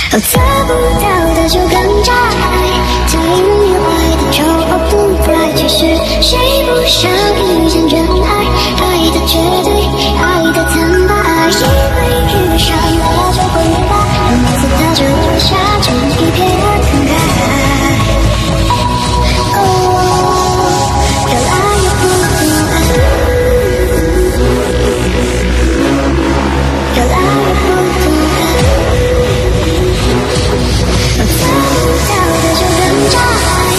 得不到的就更加爱，太容易爱的就不来。其实谁不想遇见真爱？爱的绝对，爱的坦白，以为遇上了就会明白，但每次他就留下这一片感慨。越来越不懂爱，越来越不懂爱，得不到的就更加爱。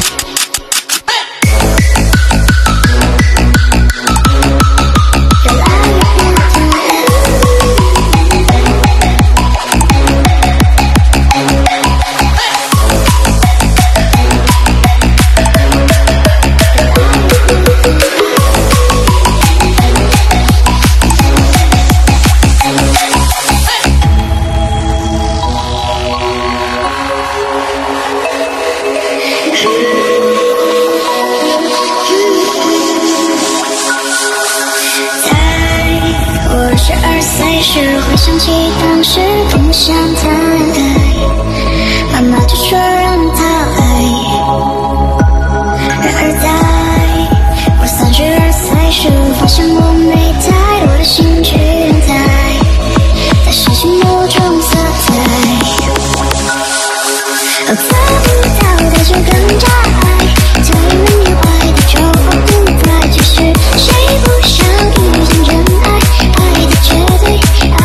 会想起当时多么想谈爱，妈妈就说让他来。然而在我32岁时，发现我没太多的兴趣在实现某种色彩。得不到的就更加爱，太容易爱的就不来。其实谁不想遇见真爱？爱的绝对。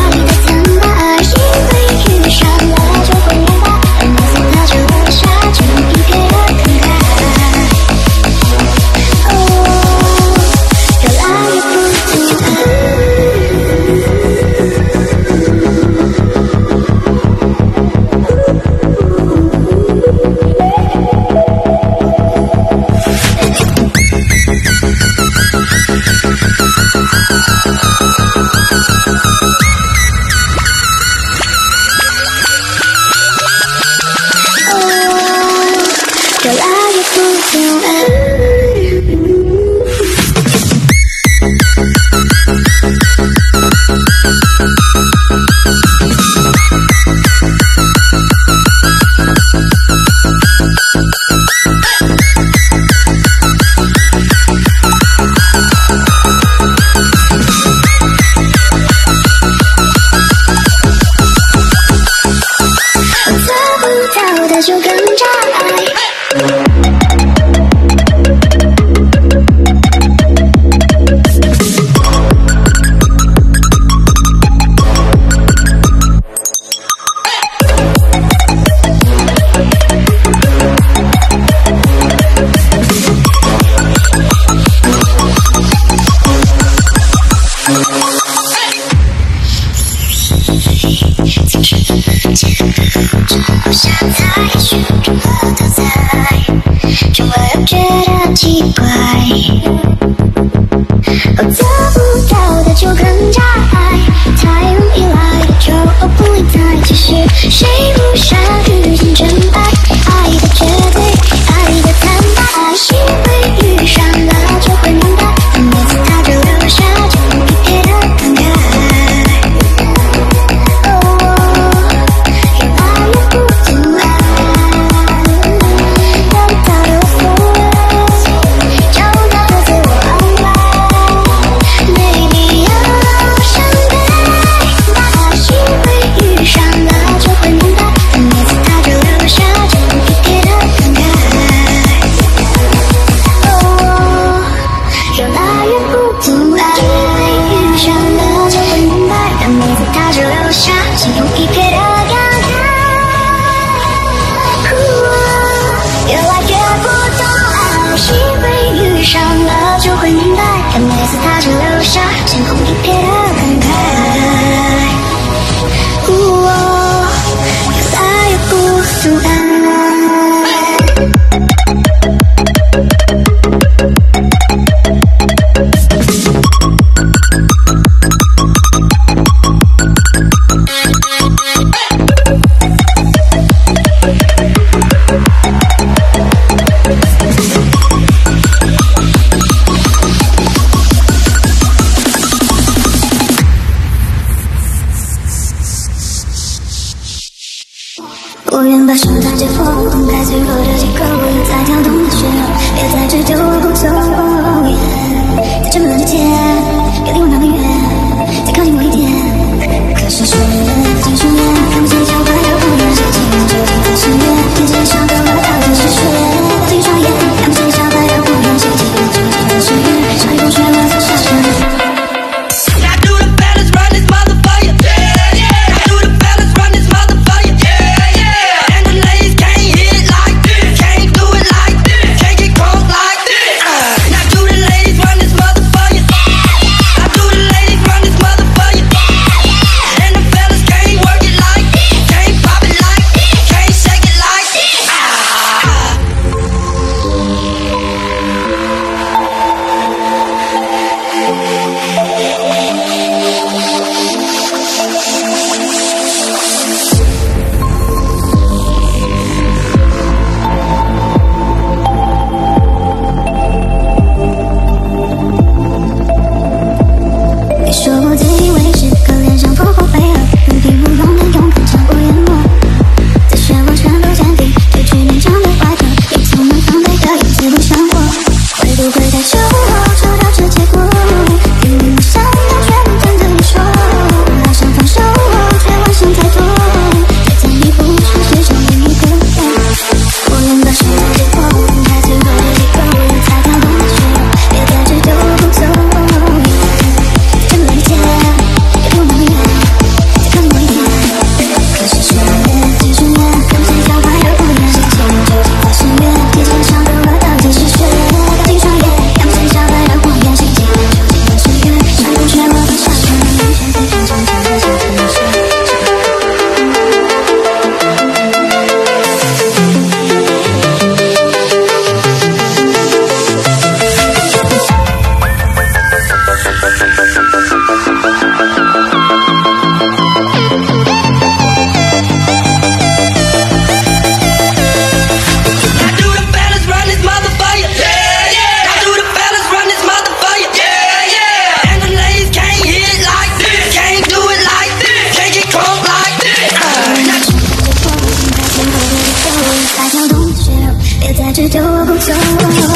不想再去任何的在，就会又觉得奇怪。得不到的就更加爱，太容易来的就不理睬。其实谁不想遇见真爱？爱的绝对，爱的坦白，以为遇上了就会明白，但每次他就留下这一片的感慨。 我愿把手掌解剖，分开脆弱的结构，又再跳动的血肉，别再追究后走。在这么冷之天，别离我那么远，再靠近我一点。可是双眼紧双眼，看不见脚踝的光亮，谁竟然究竟在深渊？天际上的我到底是谁？紧双眼，看不见脚踝的光亮，谁竟然究竟在深渊？上一风雪我在沙尘。追究我不走。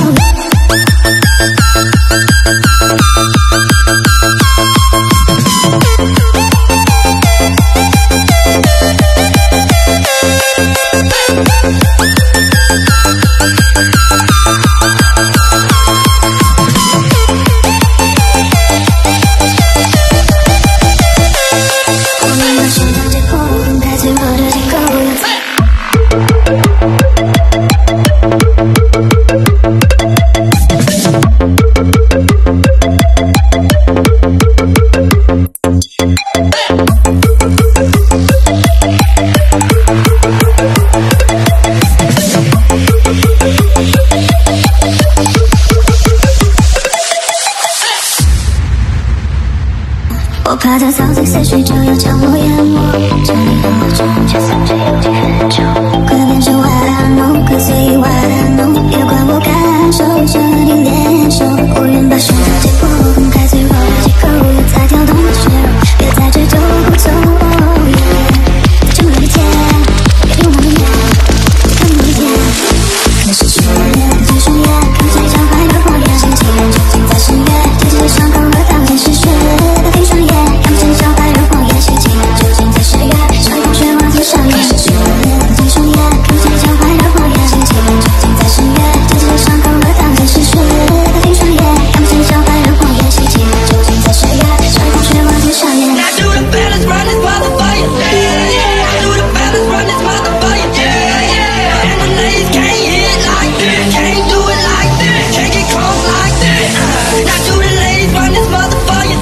我怕他早在思绪就要将我淹没，将你和我中却算着有几分钟，快变成玩弄，可随意玩弄，别管我感受着你联手。我愿把手掌解剖，分开脆弱的结构，又再跳动的血肉，别再追究不走。在这么冷的天，别离我那么远，再靠近我一点。可是双眼紧双眼，看不见脚踝的光亮，谁竟然究竟在深渊？天际的伤口和当天是雪。双眼看不见小白的谎言，谁竟然究竟在深渊？上一风雪我在上演。可是双眼紧双眼，看不见小白的谎言，谁竟然究竟在深渊？天际的伤口和当天是雪。闭双眼看不见小白的谎言，谁竟然究竟在深渊？上一风雪我在上演。I do the balance, run this motherfucker, yeah. I do the balance, run this motherfucker, yeah. And the ladies can't hit like this, can't do it like this, can't get close like this. I do the ladies run this motherfucker.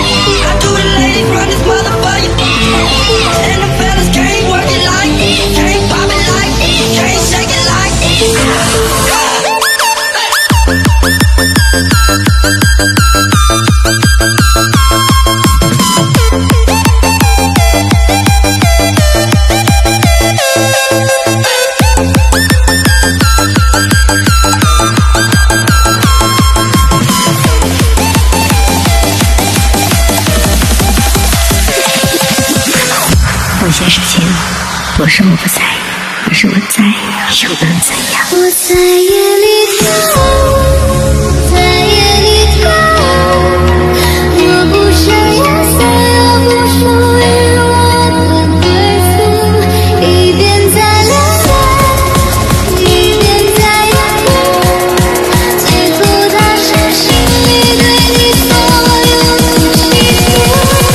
I do the ladies run this motherfucker. And the fellas can't work it like it, can't pop it like it, can't shake it like it. 我先是情，我生我不在。 可是我再又能怎样？ 我在夜里跳，在夜里跳，我不想要所有不属于我的归宿，一边在流泪，一边在眼泪，最后它是心里对你所有的欺负。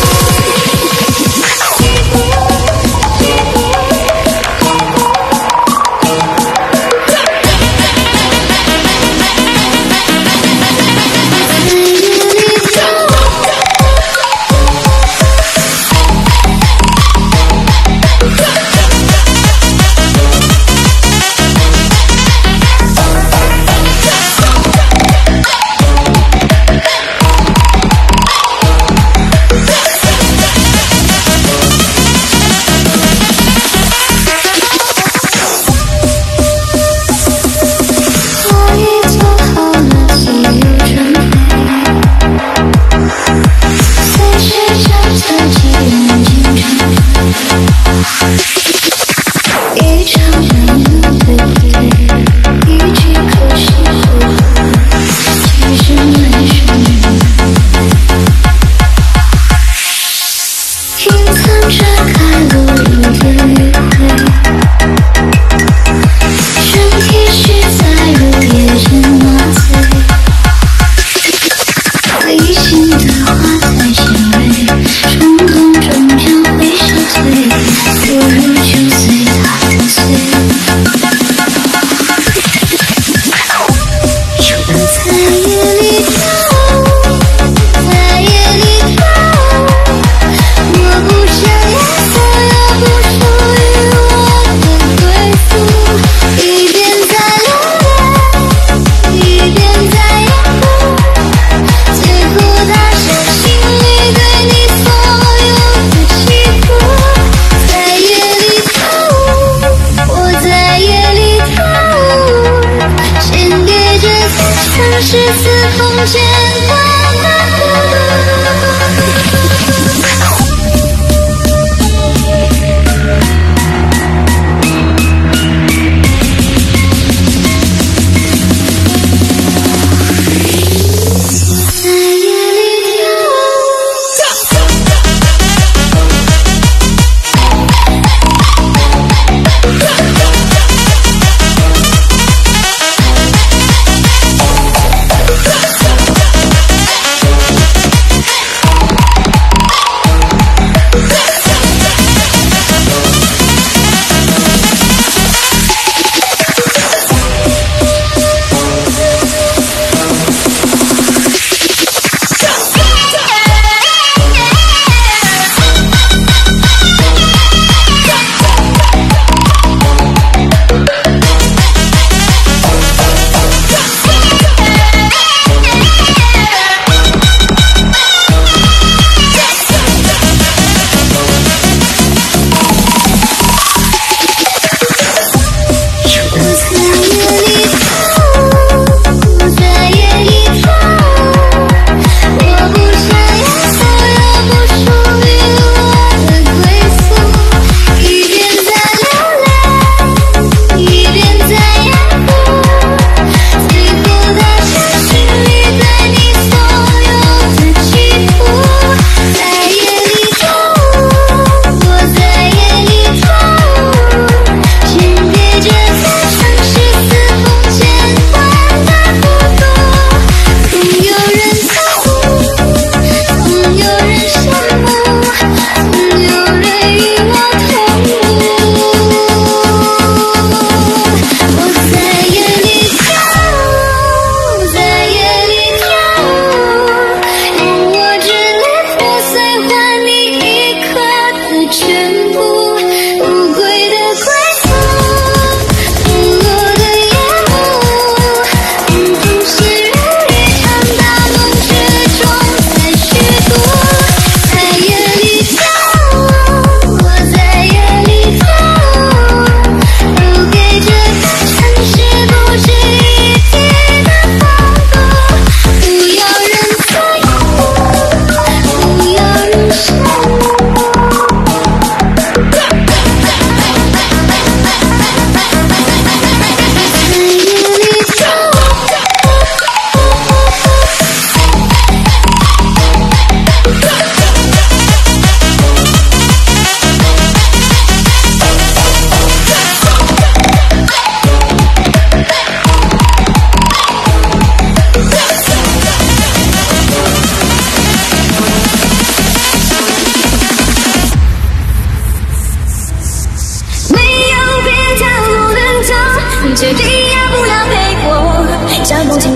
我不想要所有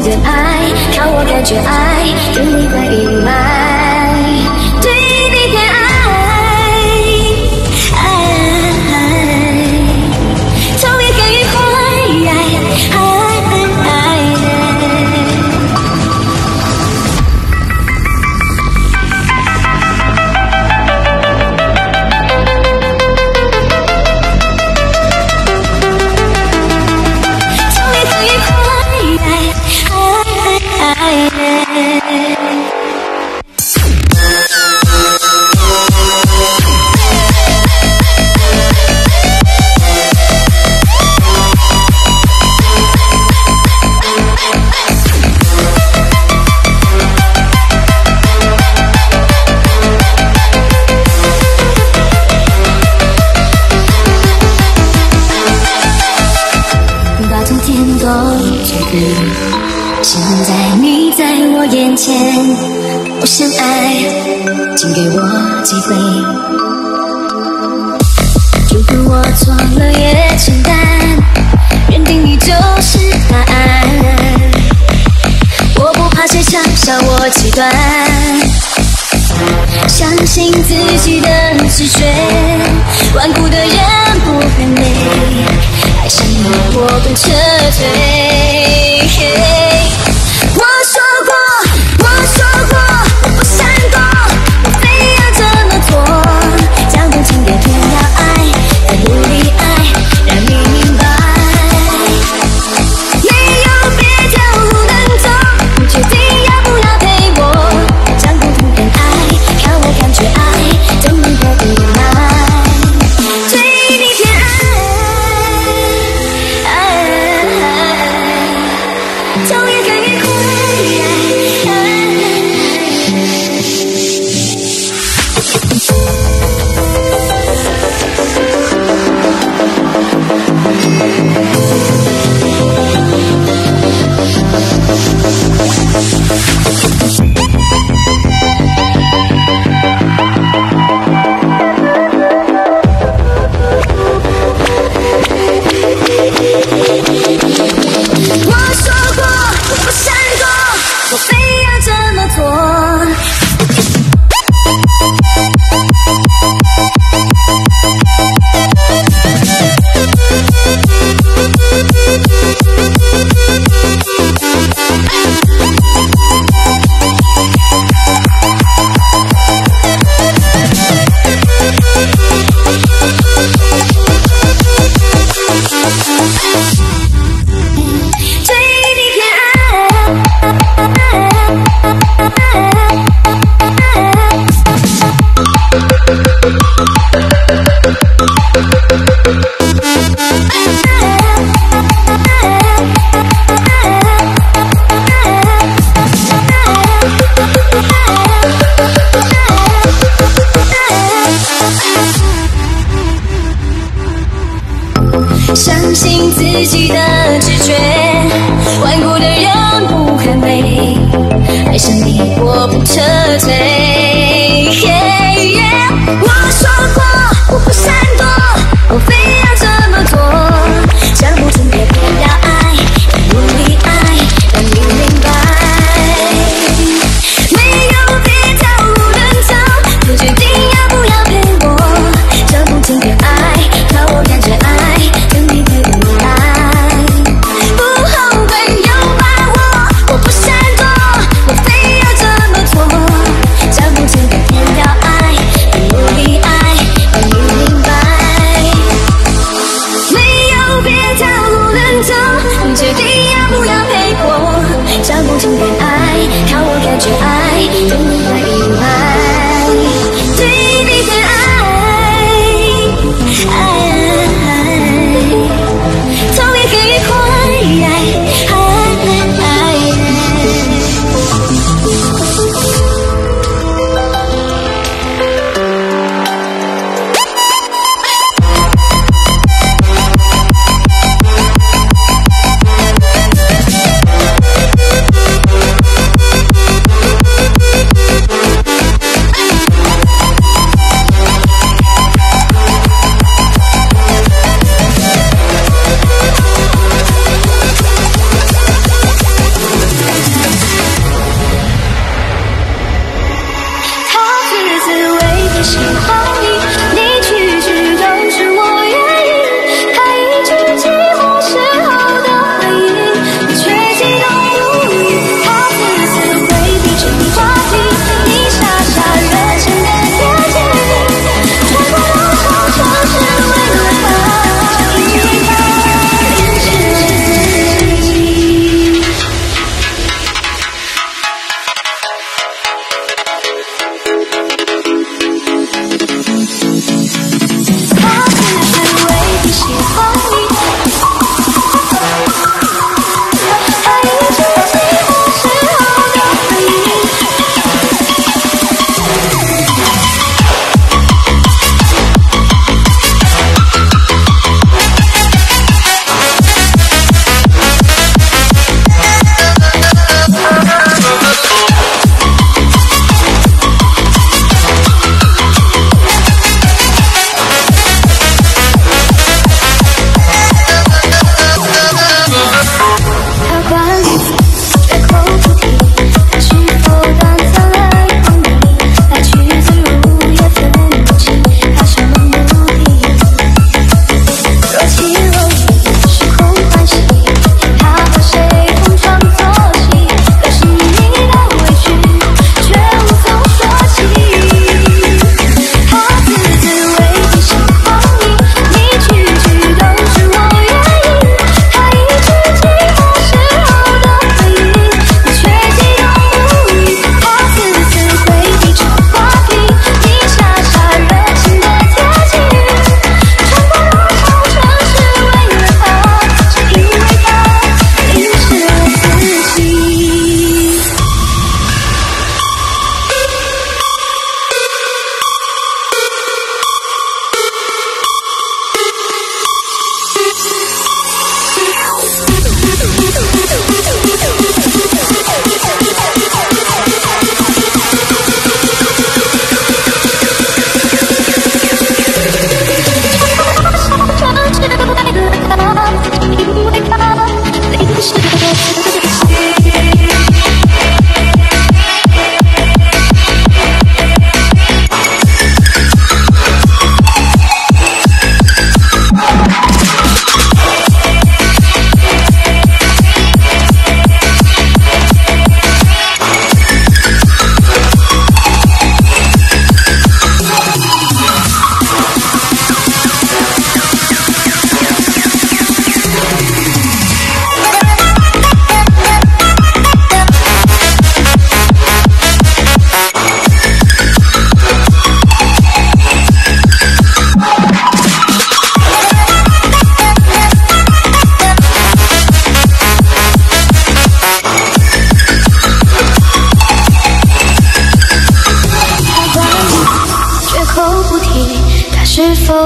的爱，让我感觉爱跟你快一路来，对你偏爱，昼夜给予现在你在我眼前，我想爱，请给我机会。如果我错了也承担，认定你就是答案。我不怕谁嘲笑我极端，相信自己的直觉，顽固的人不会美，爱上你我不撤退。我说过，我不闪躲，我非要这么做，讲不听也偏要爱，要努力爱，让你明白，没有别条路能走，不确定要不要陪我，讲不听偏爱，让我感觉爱，等你的依赖，对你偏爱，昼夜给予快。我说过，我不闪躲，我非要这么做。相信自己的直觉，顽固的人不肯美，爱上你我不撤退。我说过，我不闪躲，我非要这么做，讲不听也偏要爱，努力爱，让你明白，没有别条路能走，不决定要不要陪我，讲不听偏爱，让我感觉爱。不后悔有把握，我不闪躲，我非要这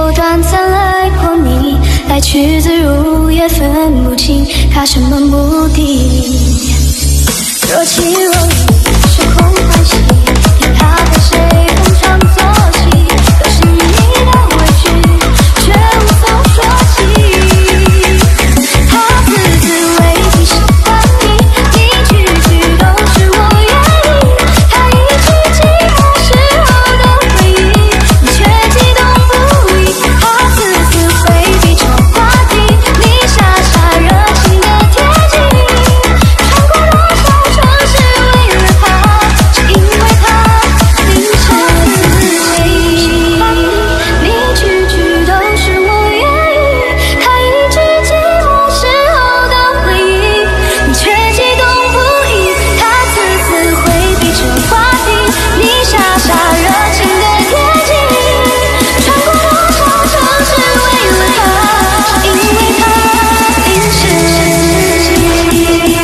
又短暂来过你，来去自如也分不清他什么目的。若即若离，时空欢喜，天他和谁逢场作戏，可是你的委屈却无所说起。他字字未必喜欢你，你句句都是我愿意，他一句寂寞时候的回忆，你却激动不已。他字字回避成话题，你傻傻热情的贴近，穿过多少城市为了他，只因为他凌晨自己。你句句都是我愿意，他一句寂寞时候的回忆，你却激动不已。他字字回避成话题，你傻傻热情的贴近，穿过多少城市为了他，只因为他凌晨自己。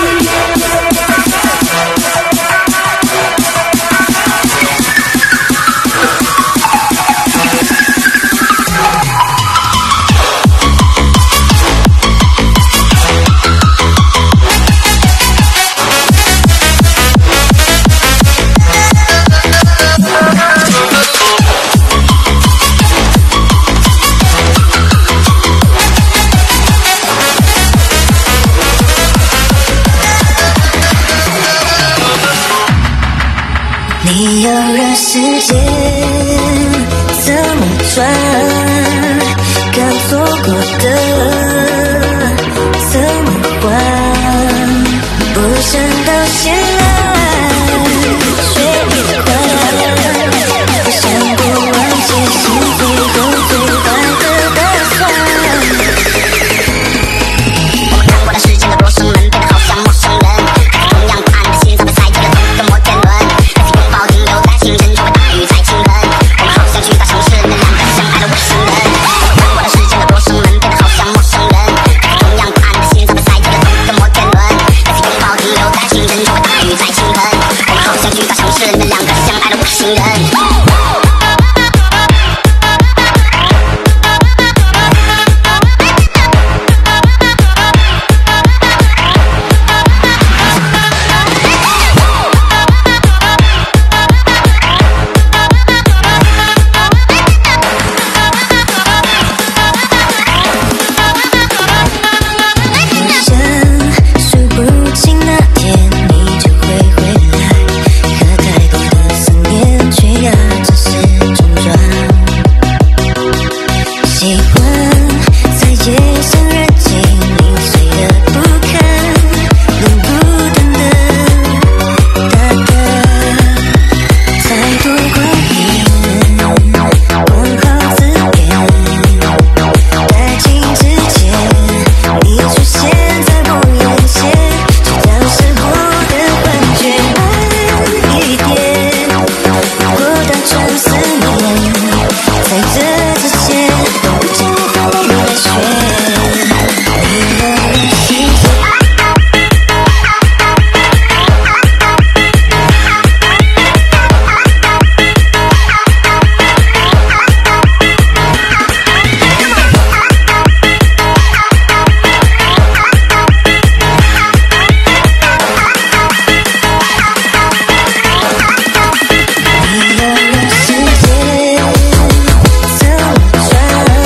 你要让时间怎么转，刚错过的怎么还，不想到现在却别还，不想不忘记心最后最坏的打算。 我们看过的时间的陌生人变得好像陌生人，同样不安的心早被塞进了同个摩天轮，拥抱停留在清晨，就会大雨在倾盆。我们好像去大城市那两个相爱的陌生人。我们看过的时间的陌生人变得好像陌生人，同样不安的心早被塞进了同个摩天轮，拥抱停留在清晨，就会大雨在倾盆。我们好像去大城市那两个相爱的陌生人。 数不清那天你就会回来，可太多的思念却压着时钟转。喜欢在夜深人静零碎的不堪，冷不淡的大概，太多光阴光好字眼，带进之间你出现在我眼前，就像是我的幻觉，慢一点，过当成思念，在这之前都不经意来学，你让人心碎。你要让时间怎么转，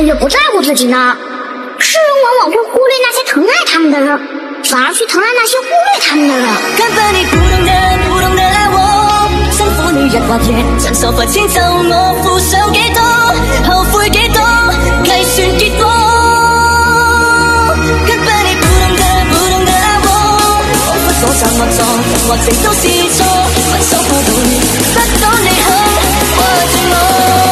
越不在乎自己呢？世人往往会忽略那些疼爱他们的人，反而去疼爱那些忽略他们的人。 根本你不懂得愛我，辛苦你日或夜，曾傻乎遷就我，付上幾多，後悔幾多，計算結果。根本你不懂得愛我，彷彿所站或坐，人或情都是錯，分手後會不懂你肯愛着我。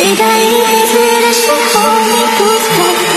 待一辈子的时候你不在。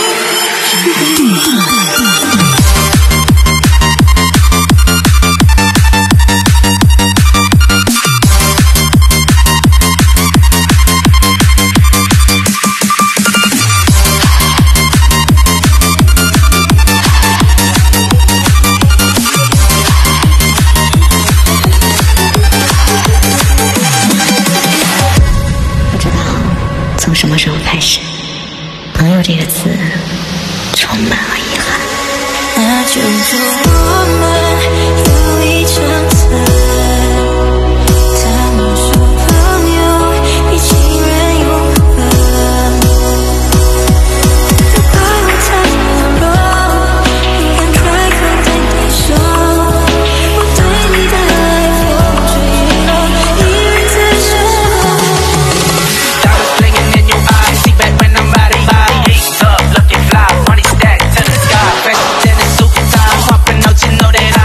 从什么时候开始，朋友这个词充满了遗憾。 那就祝我们有一场散。他们说朋友比情人永恒。如果我太懦弱，不敢开口对你说，我对你的爱风吹雨落，一人在身后。 Looking fly, money stacked to the sky. Fresh than a suit and tie, hopping out, you know that I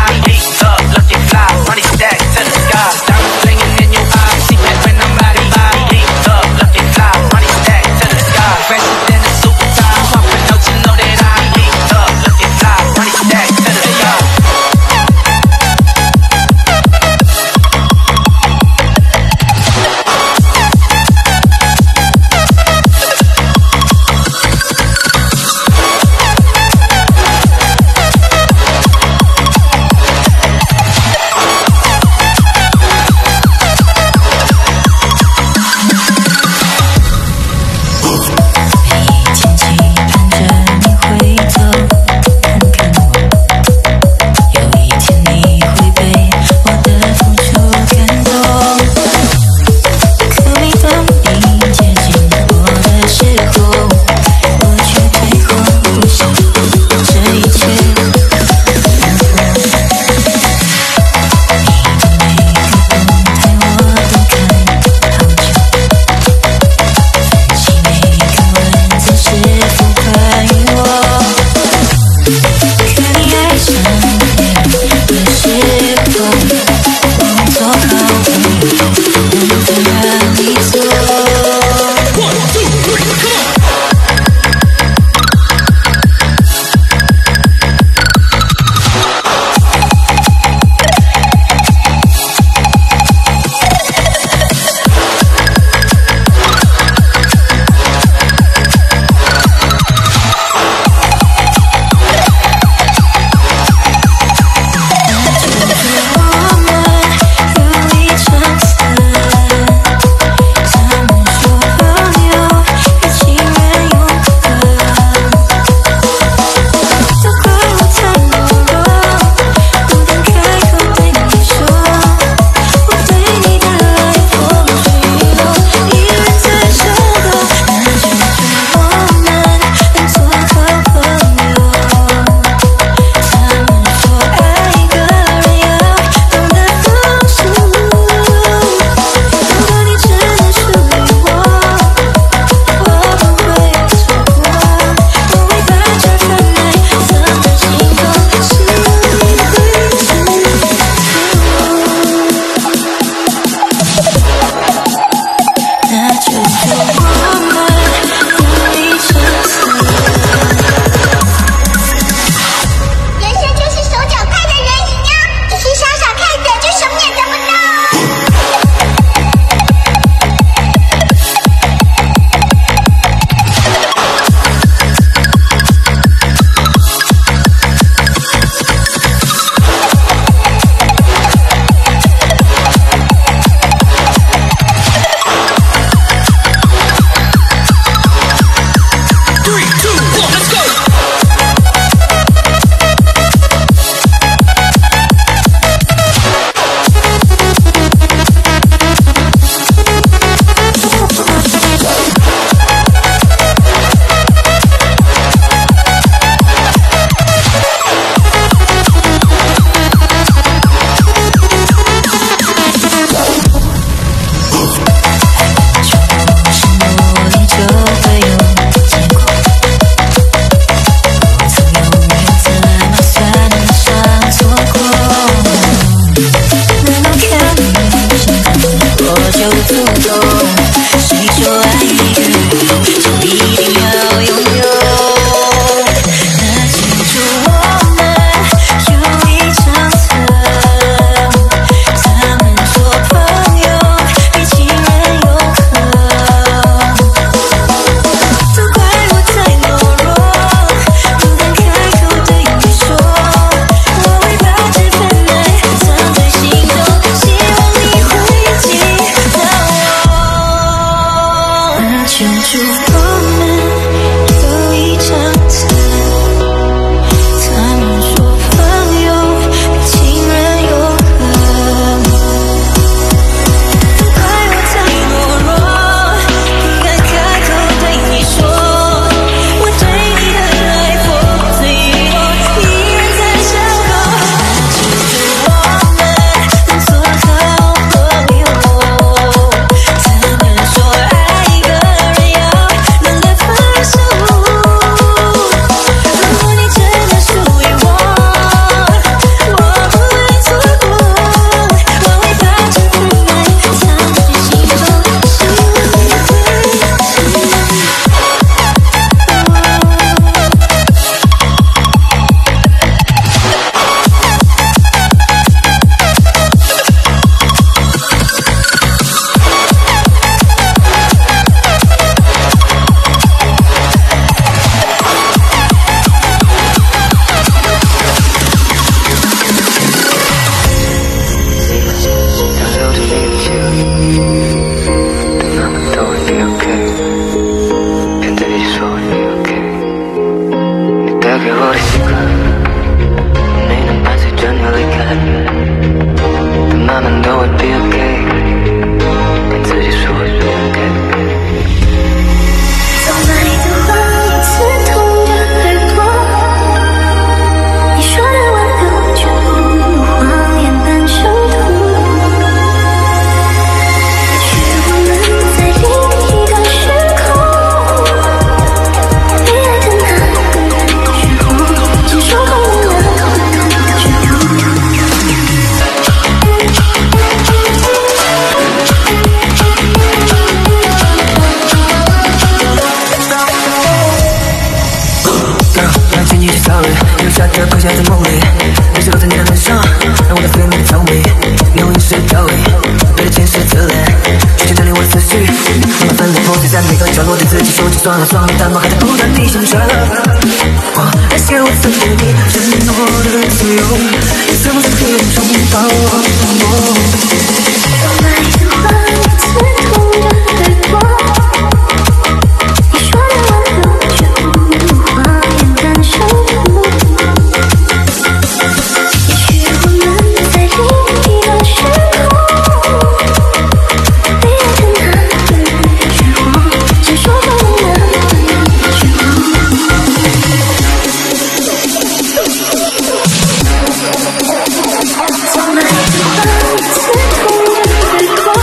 庆祝我们有一场次，残忍说朋友比情人永恒。怪我太懦弱，不敢开口对你说，我对你的爱不随意，我依然在角落。庆祝我们能做好朋友，才能说爱一个人要能得分手。如果你真的属于我，我不会错过，我会把这份爱藏进心中，是我的。 享受着你的气味，对妈妈都会你 OK， 骗自己说你 OK， 你带给我的习惯，没能伴随着你离开，对妈妈都会 be OK， 骗自己说你 OK。 从哪里的话一刺痛着耳朵，你说的挽留却不如谎言般生动。也许我们在另一个时空，被爱的那个人却不接受后了，却不。 让情绪去草原，留下的刻下在梦里，泪水落在你的脸上，让我的肺面草莓，用饮水调味，为了前世自恋，去牵占领我的思绪，慢慢分裂破碎在每个角落，对自己说起算了算了，但我还在不断地想着，我那些我曾对你承诺的自由，也曾是黑暗中把我淹没。 从哪里的话一刺痛着耳朵，你说的挽留却不如谎言般生动。也许我们在另一个时空，被爱的那个人却不接受后了，却从哪里的话一刺痛着耳朵。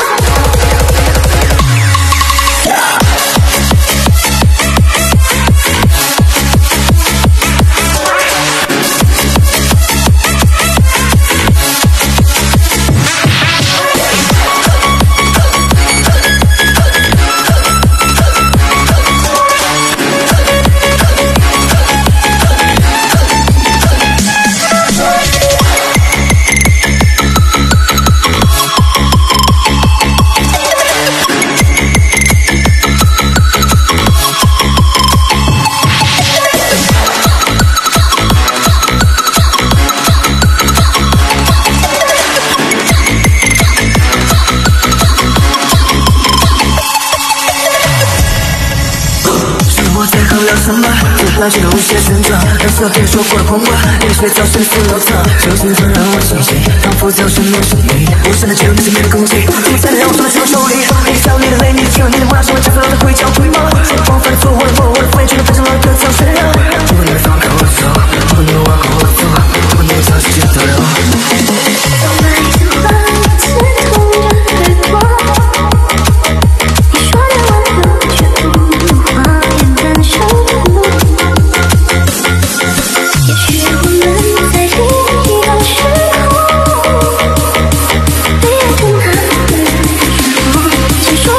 我在衡量什么？这来去的无限旋转，蓝色别说过的狂欢，泪水早深似流淌，手心很让我清醒，仿佛在我生命是你，无声的只有你身边的空气，怎么才能让我说在手里？你笑你的泪，你的亲吻，你的话，是我这份的会叫回吗？说谎犯了错，我的错，我的悔，全都变成了歌唱身上。如果你没放开我走，如果你没往后走，如果你没将时间倒流。 从哪里的话一刺痛着耳朵，你说的挽留却不如谎言般生动。也许我们在另一个时空，被爱的那个人却不接受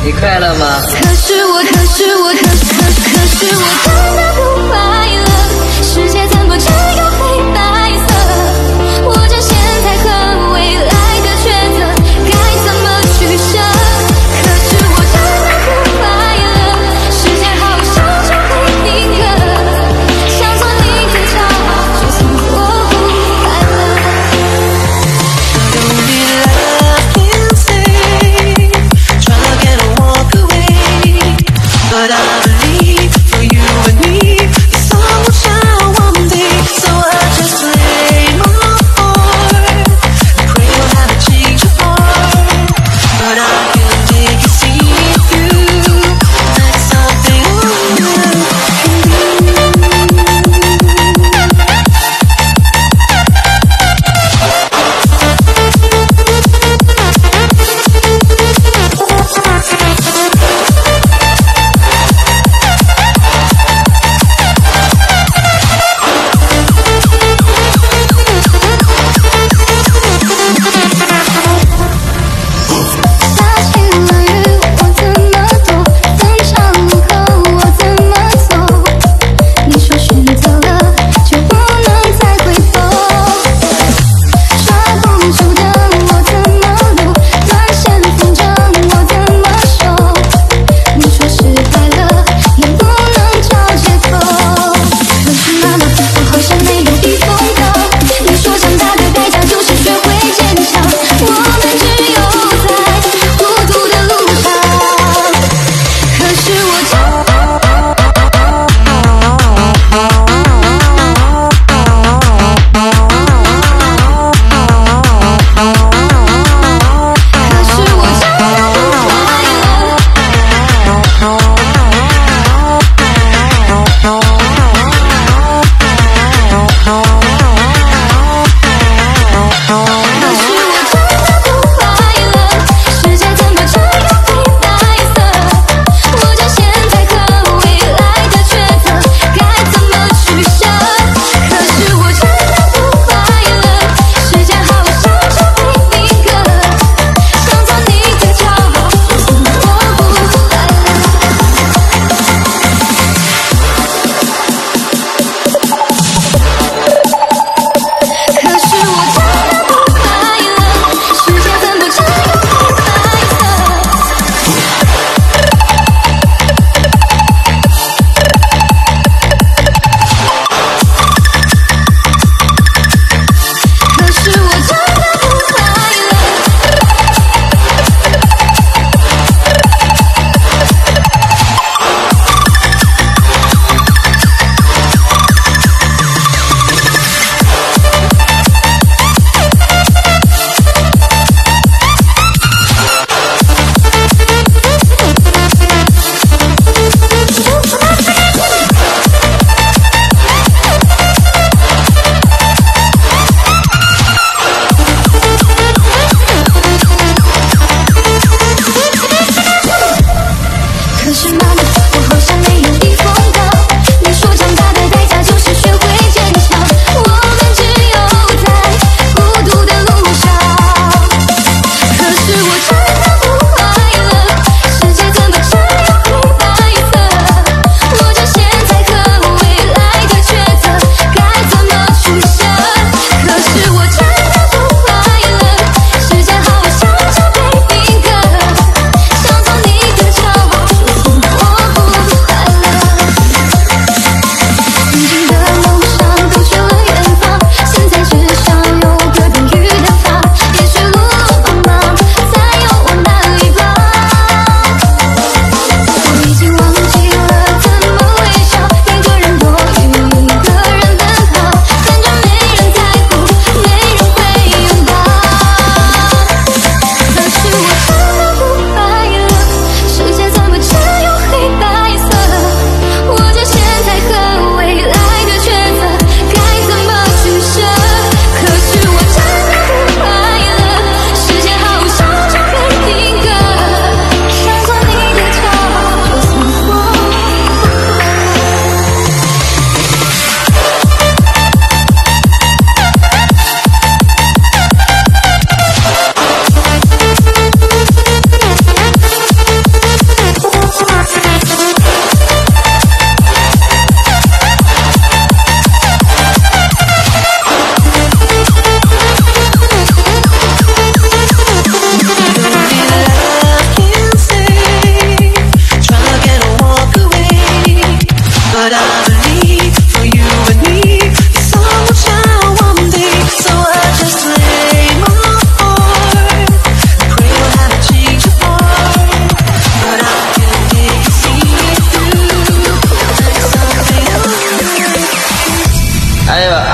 你快乐吗？ 可是我真的不快乐，世界怎么只有黑白色？我这现在和未来的抉择该怎么取舍？可是我真的不快乐，时间好像就会定格，想做你最骄傲，就算我不快乐。 Don't be left insane, try to get a walk away, but I believe for you and me, it's all shall one day. So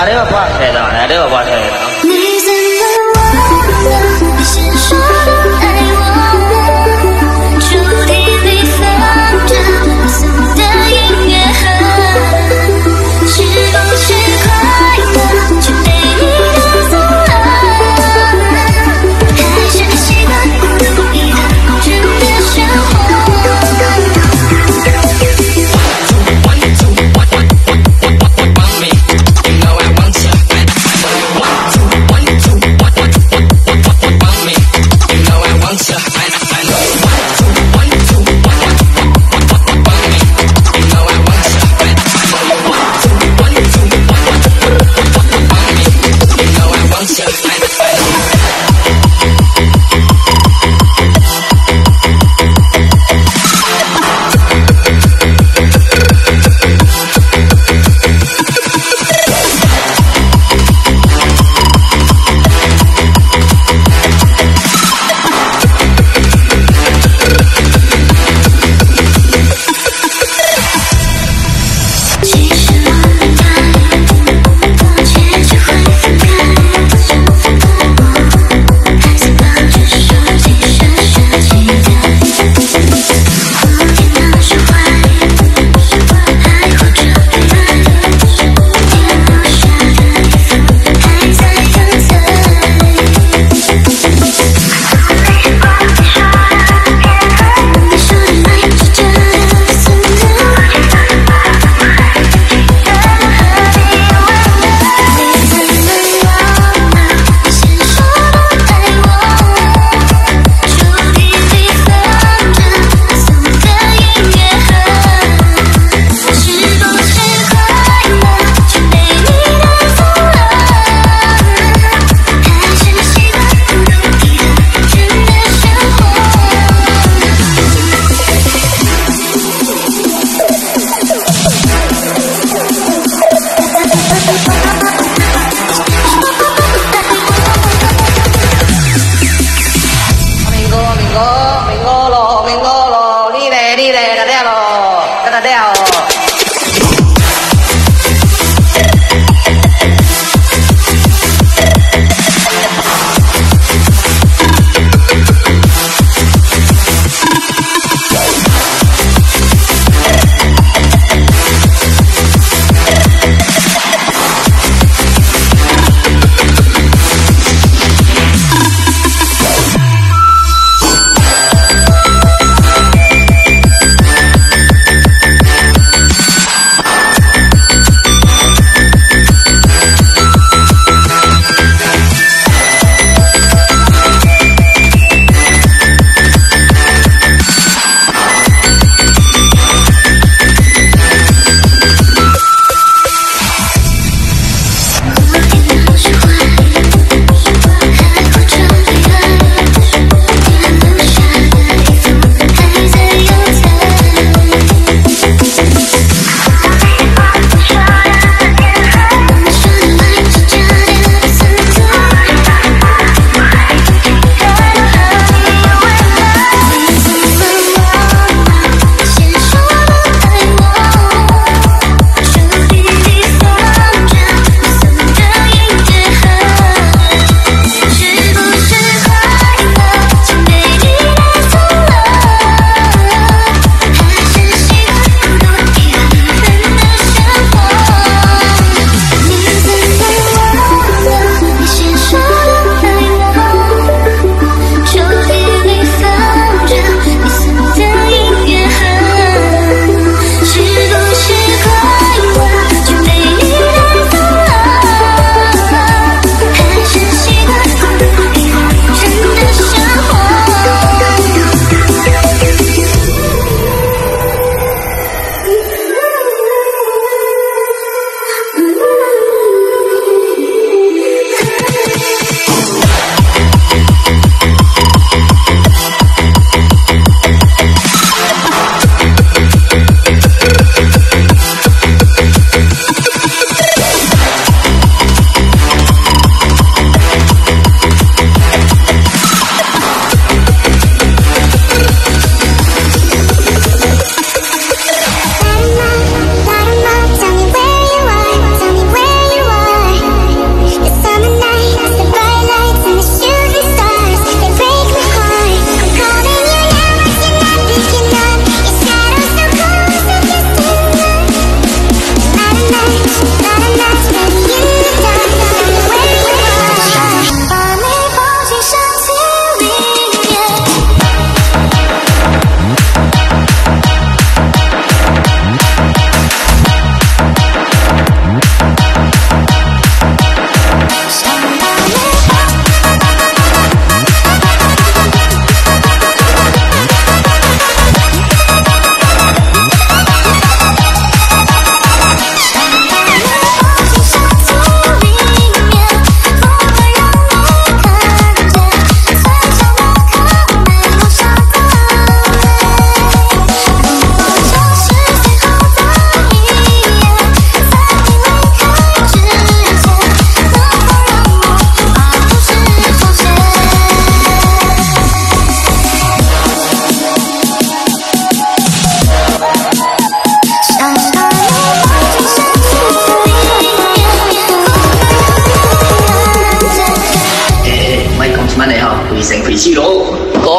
里个瓜菜的，哪里个瓜菜的？ 你怎么忘了你先说的爱我？抽屉里放着你送的音乐盒，是不是快乐就被你带走了？还是你习惯孤独一个人的生活？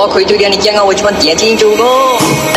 可以对点你讲啊，我去帮电竞走咯。